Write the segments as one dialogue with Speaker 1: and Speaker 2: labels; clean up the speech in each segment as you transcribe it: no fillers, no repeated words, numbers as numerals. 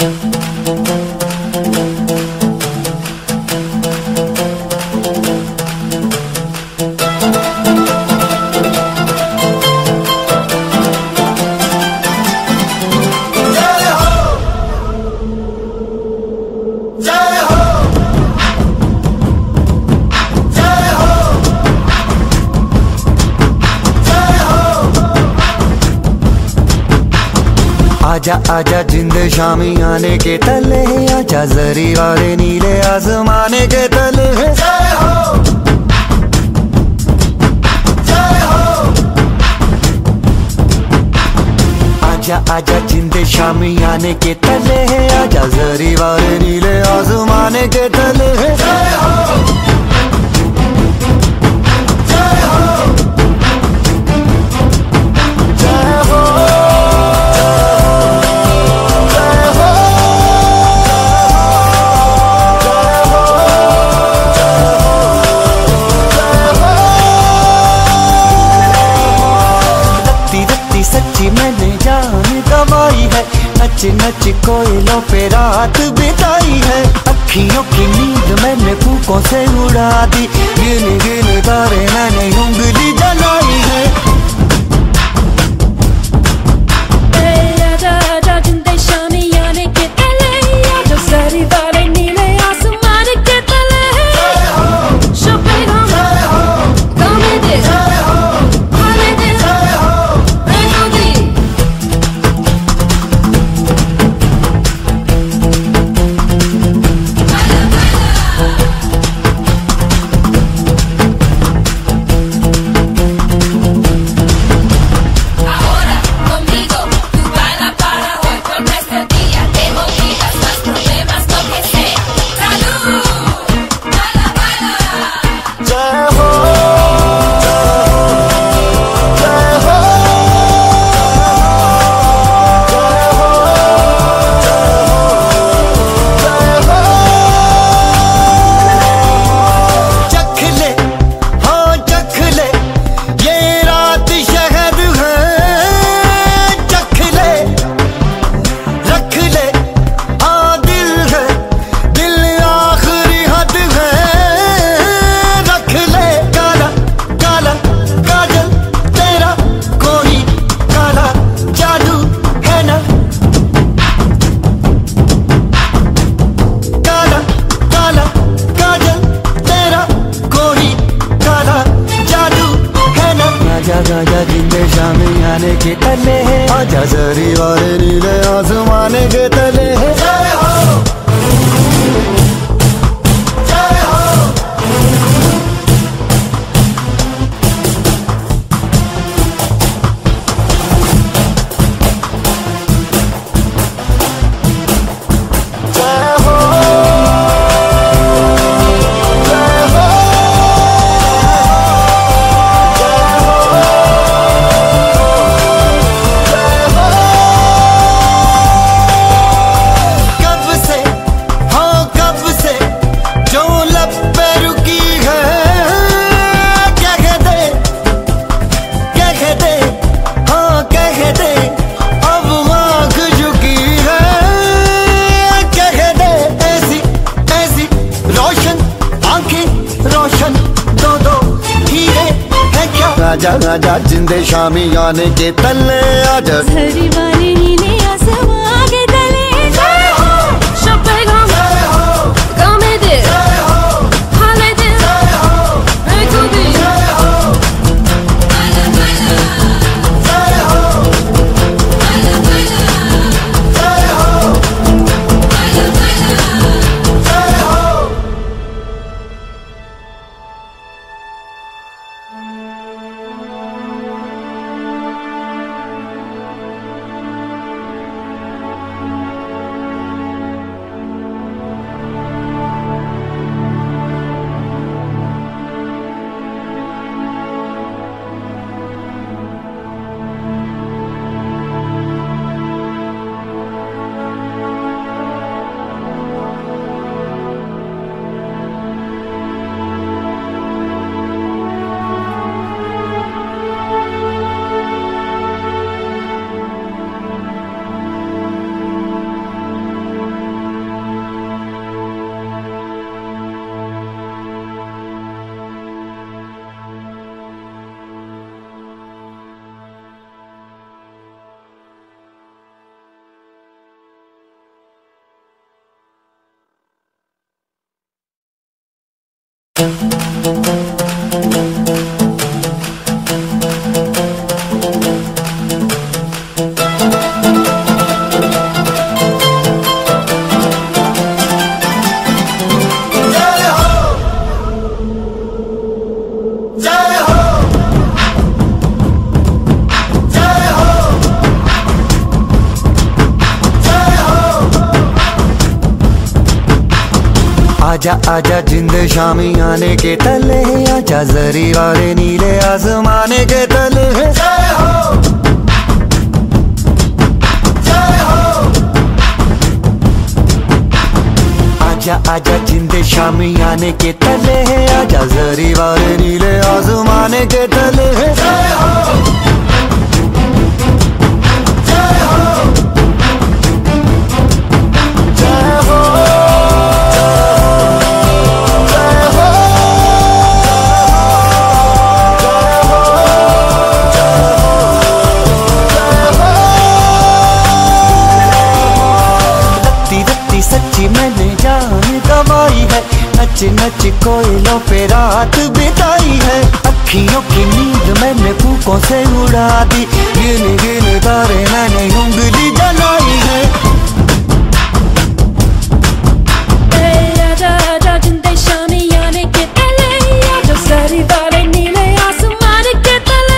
Speaker 1: आजा आजा जिंद शामी आने के तले, आजा जरी वाले नीले आसमाने के तले। जय हो जय हो। आजा आजा जिंद शामी आने के तले, आजा जरी वाले नीले आसमाने के तले। जय हो सच्ची मैंने जान गवाई है, नच नच कोयलों पे रात बिताई है। अखियों की नींद मैंने फूकों से उड़ा दी, गिन गिन तारे मैंने उंगली जलाई है।
Speaker 2: आजा आजा जिंदे शामी आने के तले, आजा सारी वाले नीले आसमान के तले।
Speaker 1: आजा जिंदे शामी आने के तले, आजा जरी वाले नीले आसमाने के तले। जय हो जय हो। जय हो आजा आजा जिंदे शामी आने के तले, आजा
Speaker 2: सारी वाले नीले आसमान के तले। जय हो शपेगम, जय हो गामे दे, जय हो हाले दे, जय हो मैं तू भी, जय हो बाला बाला, जय हो बाला बाला, जय हो बाला बाला, जय हो।
Speaker 1: आजा आजा जिंद शामी आने के तले, आजा जरी वाले नीले आसमाने के तले। जय हो जय हो। आजा आजा जिंद शामी आने के तले, आजा जरी वाले नीले आसमाने के तले। जय हो सच्ची मैंने जान गवाई है, नच नच कोयलों पे रात बिताई है। अखियों की नींद मैंने फूकों से उड़ा दी, गिन गिन तारे मैंने उंगली जलाई है।
Speaker 2: आजा आजा जिंदे शामी आने के तले, आजा सारी वाले नीले आसमान के तले।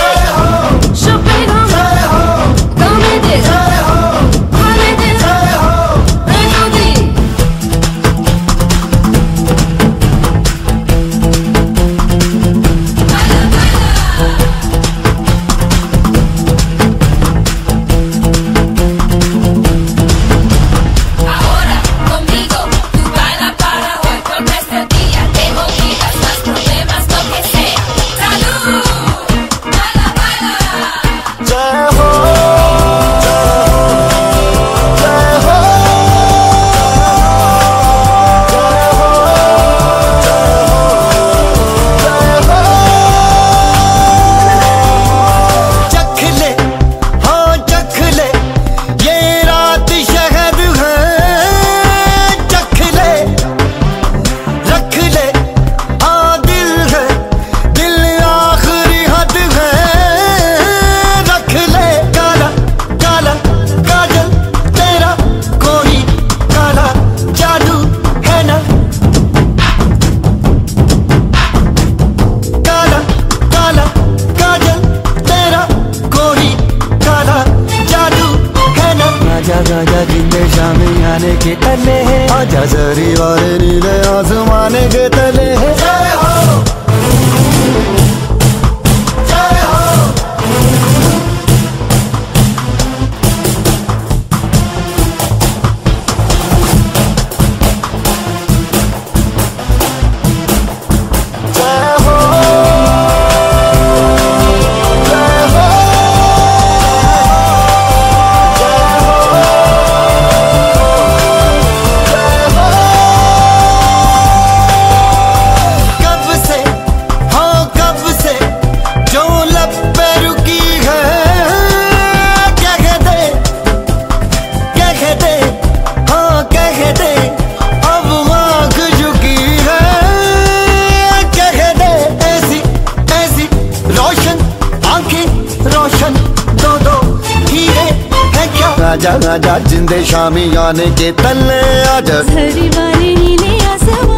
Speaker 1: आजा जिंदे शामी आने के तले, आजा जरी वाले नीले आसमाने के तले। जय हो जय हो। जय हो आजा आजा जिंदे शामी आने के तले, आजा
Speaker 2: सारी वाले नीले आसमान।